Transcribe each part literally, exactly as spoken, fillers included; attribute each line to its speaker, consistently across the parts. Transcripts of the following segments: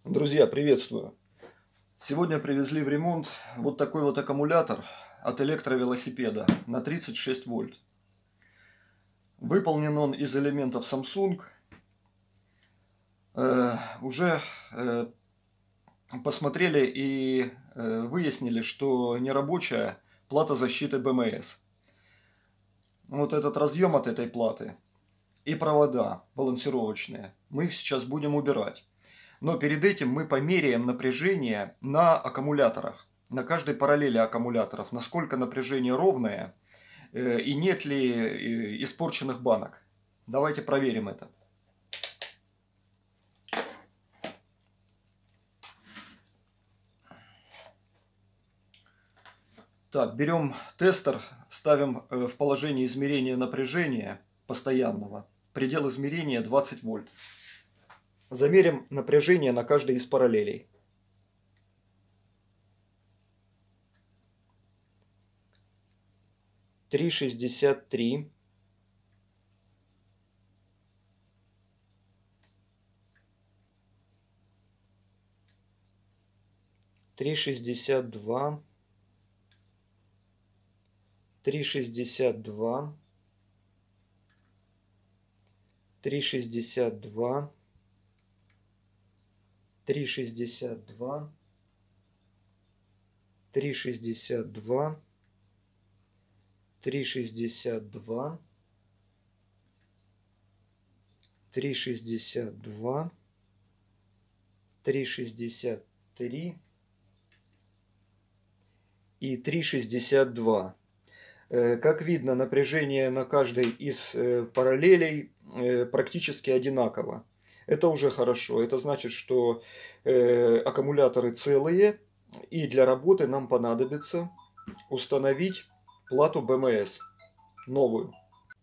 Speaker 1: Друзья, приветствую! Сегодня привезли в ремонт вот такой вот аккумулятор от электровелосипеда на тридцать шесть вольт. Выполнен он из элементов Samsung. Э, уже э, посмотрели и э, выяснили, что нерабочая плата защиты бэ эм эс. Вот этот разъем от этой платы и провода балансировочные. Мы их сейчас будем убирать. Но перед этим мы померяем напряжение на аккумуляторах, на каждой параллели аккумуляторов, насколько напряжение ровное э, и нет ли э, испорченных банок. Давайте проверим это. Так, берем тестер, ставим в положение измерения напряжения постоянного. Предел измерения двадцать вольт. Замерим напряжение на каждой из параллелей. три шестьдесят три. три шестьдесят два. три шестьдесят два. три шестьдесят два. три шестьдесят два. три шестьдесят два. три шестьдесят два. три шестьдесят два. три шестьдесят три. И три шестьдесят два. Как видно, напряжение на каждой из параллелей практически одинаково. Это уже хорошо. Это значит, что аккумуляторы целые. И для работы нам понадобится установить плату бэ эм эс новую.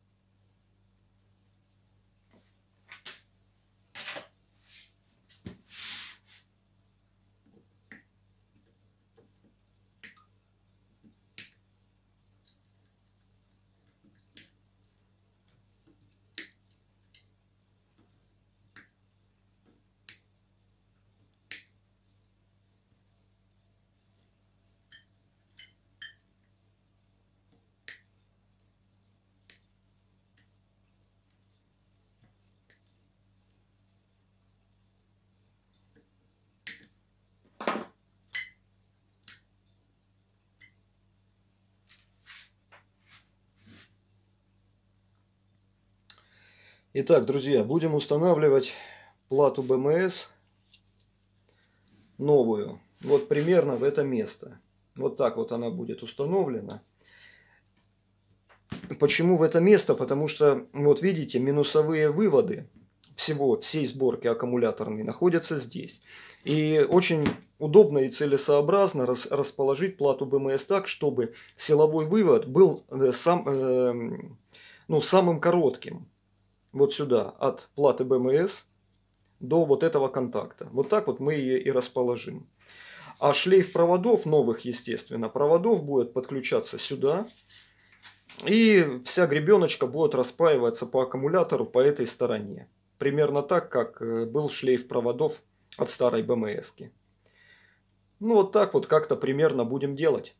Speaker 1: Итак, друзья, будем устанавливать плату бэ эм эс новую. Вот примерно в это место. Вот так вот она будет установлена. Почему в это место? Потому что, вот видите, минусовые выводы всего, всей сборки аккумуляторной находятся здесь. И очень удобно и целесообразно рас, расположить плату бэ эм эс так, чтобы силовой вывод был э, сам, э, ну, самым коротким. Вот сюда, от платы бэ эм эс до вот этого контакта. Вот так вот мы ее и расположим. А шлейф проводов, новых, естественно, проводов будет подключаться сюда. И вся гребеночка будет распаиваться по аккумулятору по этой стороне. Примерно так, как был шлейф проводов от старой бэ эм эс-ки. Ну вот так вот как-то примерно будем делать.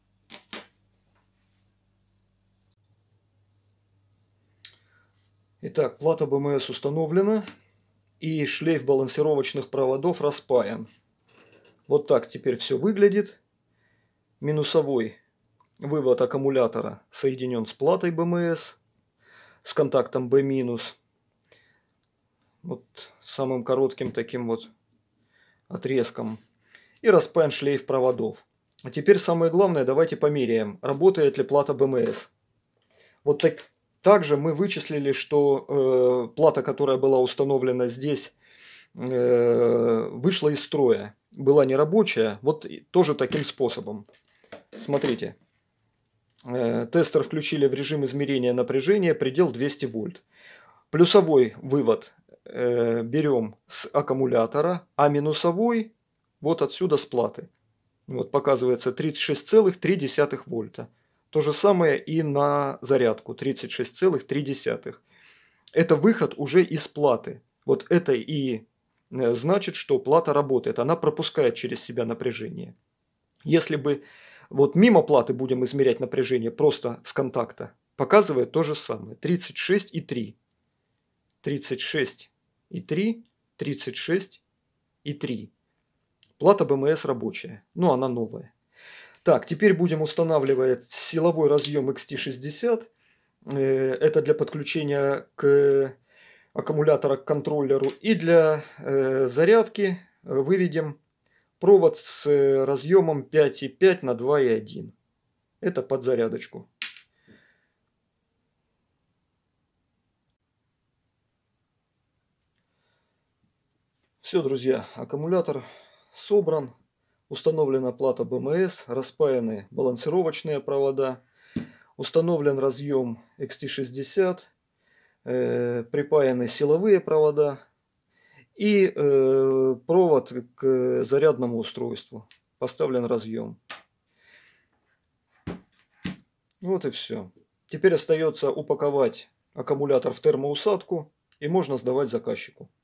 Speaker 1: Итак, плата бэ эм эс установлена. И шлейф балансировочных проводов распаян. Вот так теперь все выглядит. Минусовой вывод аккумулятора соединен с платой бэ эм эс. С контактом B-. Вот самым коротким таким вот отрезком. И распаян шлейф проводов. А теперь самое главное, давайте померяем, работает ли плата бэ эм эс. Вот так. Также мы вычислили, что э, плата, которая была установлена здесь, э, вышла из строя. Была нерабочая. Вот тоже таким способом. Смотрите. Э, тестер включили в режим измерения напряжения, предел двести вольт. Плюсовой вывод э, берем с аккумулятора, а минусовой вот отсюда с платы. Вот показывается тридцать шесть целых три десятых вольта. То же самое и на зарядку тридцать шесть целых три десятых. Это выход уже из платы. Вот это и значит, что плата работает, она пропускает через себя напряжение. Если бы вот мимо платы будем измерять напряжение просто с контакта, показывает то же самое. тридцать шесть и три. тридцать шесть и три, тридцать шесть и три. Плата БМС рабочая, но она новая. Так, теперь будем устанавливать силовой разъем икс ти шестьдесят. Это для подключения к аккумулятора к контроллеру. И для э, зарядки выведем провод с разъемом пять и пять на два и один. Это под зарядочку. Все, друзья, аккумулятор собран. Установлена плата БМС, распаяны балансировочные провода. Установлен разъем икс ти шестьдесят. Э, припаяны силовые провода. И э, провод к зарядному устройству. Поставлен разъем. Вот и все. Теперь остается упаковать аккумулятор в термоусадку и можно сдавать заказчику.